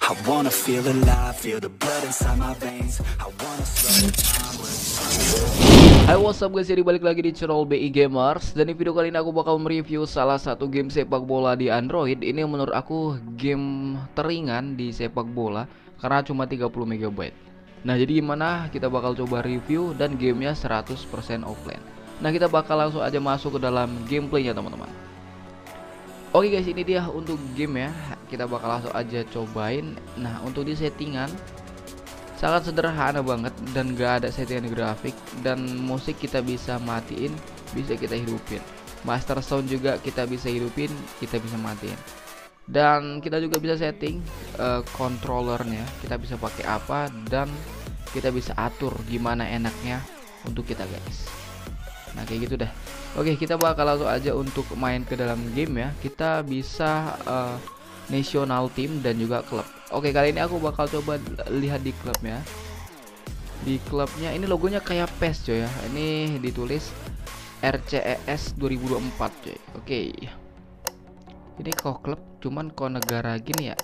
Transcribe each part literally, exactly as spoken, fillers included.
I wanna feel alive, feel the blood inside my veins. I wanna slow time with Hai, what's up guys, jadi balik lagi di channel B I Gamers. Dan di video kali ini aku bakal mereview salah satu game sepak bola di Android. Ini menurut aku game teringan di sepak bola karena cuma tiga puluh megabyte. Nah, jadi gimana, kita bakal coba review dan gamenya seratus persen offline. Nah, kita bakal langsung aja masuk ke dalam gameplaynya teman-teman. Oke guys, ini dia untuk game ya. Kita bakal langsung aja cobain. Nah, untuk di settingan sangat sederhana banget dan gak ada settingan grafik, dan musik kita bisa matiin, bisa kita hidupin. Master sound juga kita bisa hidupin, kita bisa matiin. Dan kita juga bisa setting uh, controllernya, kita bisa pakai apa, dan kita bisa atur gimana enaknya untuk kita guys. Nah, kayak gitu dah. Oke, kita bakal langsung aja untuk main ke dalam game ya. Kita bisa uh, national team dan juga klub. Oke, kali ini aku bakal coba lihat di klubnya. Di klubnya ini logonya kayak P E S coy ya. Ini ditulis R C E S dua ribu dua puluh empat coy. Oke. Ini kok klub, cuman kok negara gini ya.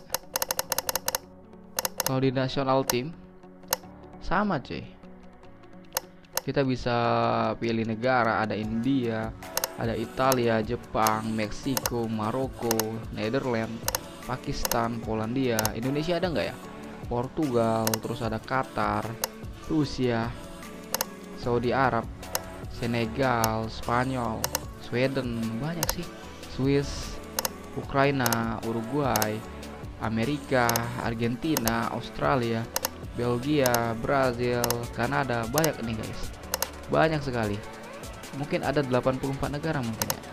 Kalau di national team sama coy. Kita bisa pilih negara, ada India, ada Italia, Jepang, Meksiko, Maroko, Netherlands, Pakistan, Polandia. Indonesia ada nggak ya? Portugal, terus ada Qatar, Rusia, Saudi Arab, Senegal, Spanyol, Sweden, banyak sih. Swiss, Ukraina, Uruguay, Amerika, Argentina, Australia, Belgia, Brazil, Kanada, banyak nih guys. Banyak sekali. Mungkin ada delapan puluh empat negara mungkin ya.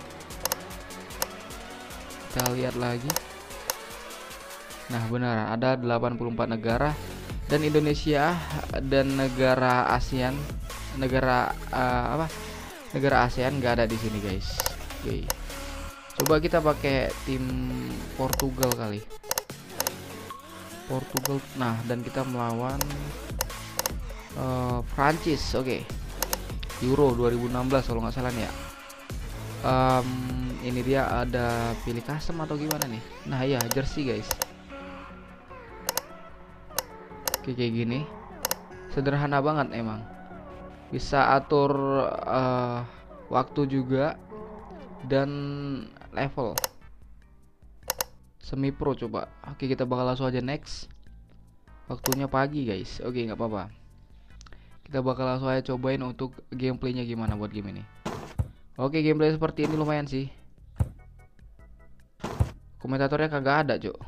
Kita lihat lagi. Nah, benar, ada delapan puluh empat negara, dan Indonesia dan negara ASEAN, negara uh, apa? Negara ASEAN nggak ada di sini, guys. Oke. Coba kita pakai tim Portugal kali. Portugal. Nah, dan kita melawan uh, Prancis. Oke. Euro dua ribu enam belas kalau nggak salah nih ya. Um, ini dia, ada pilih custom atau gimana nih? Nah, ya, jersey guys. Oke, kayak gini. Sederhana banget emang. Bisa atur uh, waktu juga dan level. Semi pro coba. Oke, kita bakal langsung aja next. Waktunya pagi guys. Oke, nggak apa-apa. Kita bakal langsung aja cobain untuk gameplaynya gimana buat game ini. Oke, gameplay seperti ini lumayan sih. Komentatornya kagak ada, Cuk.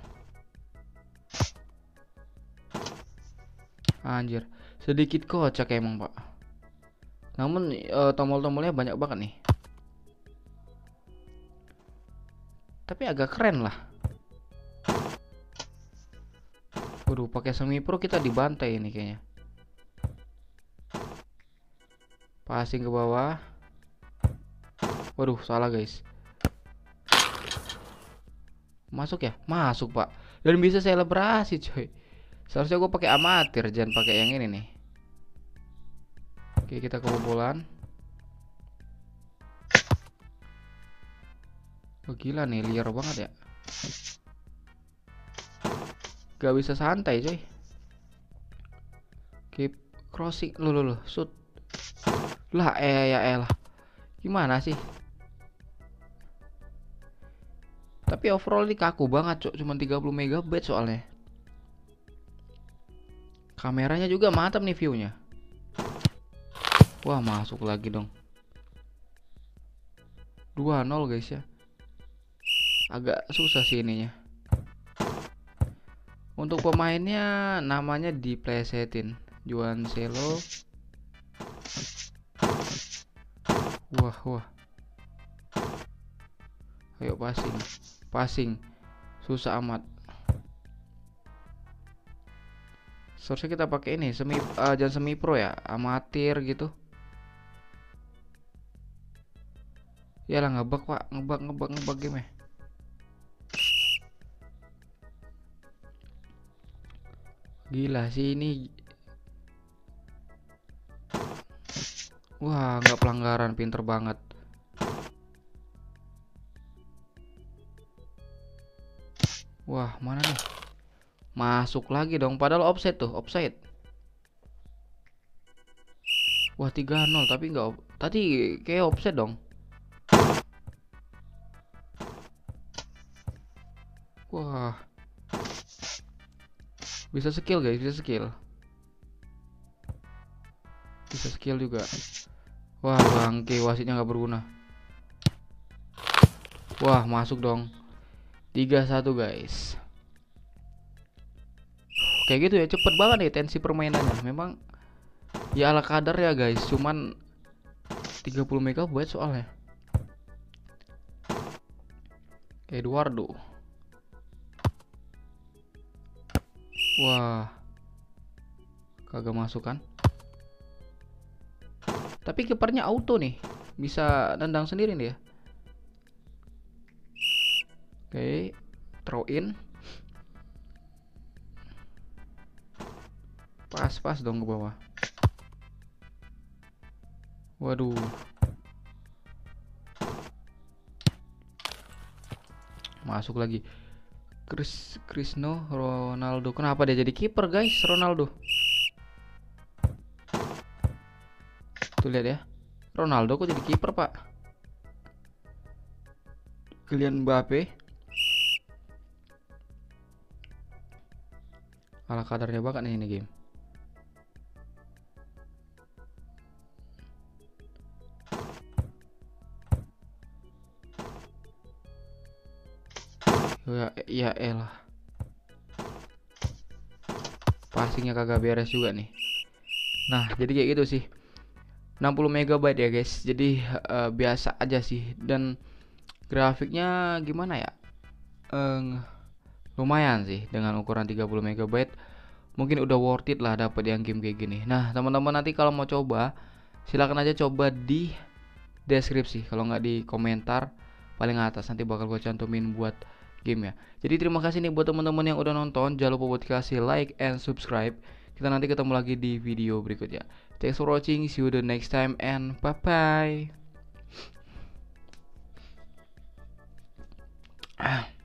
Anjir, sedikit kocak emang, Pak. Namun uh, tombol-tombolnya banyak banget nih. Tapi agak keren lah. Waduh, pakai semi pro kita dibantai ini kayaknya. Passing ke bawah. Waduh, salah guys. Masuk ya? Masuk, Pak. Dan bisa selebrasi, coy. Seharusnya gue pakai amatir, jangan pakai yang ini nih. Oke, kita kebobolan. Oh, gila nih, liar banget ya. Gak bisa santai, coy. Keep crossing. Loh, loh, loh, shoot. Lah, eh, ya elah. Gimana sih? Tapi overall ini kaku banget, cok. Cuma tiga puluh megabyte soalnya. Kameranya juga mantap nih viewnya. Wah, masuk lagi dong. dua nol guys ya. Agak susah sih ininya. Untuk pemainnya namanya diplesetin. Juan Selo. Wah, wah. Ayo passing. Passing. Susah amat. Seharusnya kita pakai ini semi uh, jangan semi pro ya, amatir gitu. Ya lah, ngebug Pak, ngebug ngebug ngebug game. Gila sih ini. Wah, nggak pelanggaran, pinter banget. Wah, mana nih? Masuk lagi dong, padahal offside tuh, offside. Wah, tiga nol tapi nggak, tadi kayak offside dong. Wah. Bisa skill guys, bisa skill. Bisa skill juga. Wah, bangke, wasitnya nggak berguna. Wah, masuk dong. tiga satu guys. Kayak gitu ya, cepet banget nih tensi permainannya. Memang ya ala kadar ya guys, cuman tiga puluh megabyte soalnya. Eduardo. Wah, kagak masuk kan? Tapi kipernya auto nih, bisa nendang sendiri nih ya. Oke, throw in. Pas-pas dong ke bawah. Waduh. Masuk lagi. Chris Cristiano Ronaldo. Kenapa dia jadi kiper, guys? Ronaldo. Tuh lihat ya. Ronaldo kok jadi kiper, Pak? Kylian Mbappe. Ala kadarnya banget nih ini game. Ya, ya elah. Passingnya kagak beres juga nih. Nah, jadi kayak gitu sih. enam puluh megabyte ya guys. Jadi uh, biasa aja sih. Dan grafiknya gimana ya? Uh, lumayan sih dengan ukuran tiga puluh megabyte. Mungkin udah worth it lah dapat yang game kayak gini. Nah, teman-teman nanti kalau mau coba, silakan aja coba di deskripsi. Kalau nggak di komentar paling atas, nanti bakal gue cantumin buat game ya. Jadi terima kasih nih buat teman-teman yang udah nonton. Jangan lupa buat kasih like and subscribe. Kita nanti ketemu lagi di video berikutnya. Thanks for watching. See you the next time and bye bye.